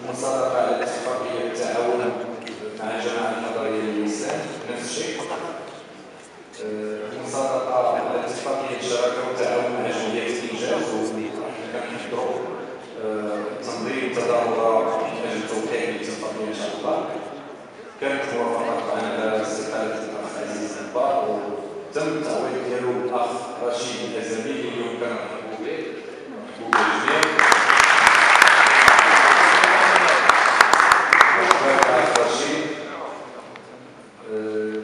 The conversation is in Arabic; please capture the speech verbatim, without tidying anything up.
المصادقة على اتفاقية التعاون مع الجماعة النظرية للإنسان نفس الشيء. المصادقة على اتفاقية الشراكة والتعاون مع جمعية الإنجاز وكنحضروا تنظيم تظاهرة من أجل توقيع الاتفاقية إن شاء الله. كانت موافقة طبعا على استقالة الأخ عزيز البار وتم التعويض ديالو الأخ رشيد الأزمي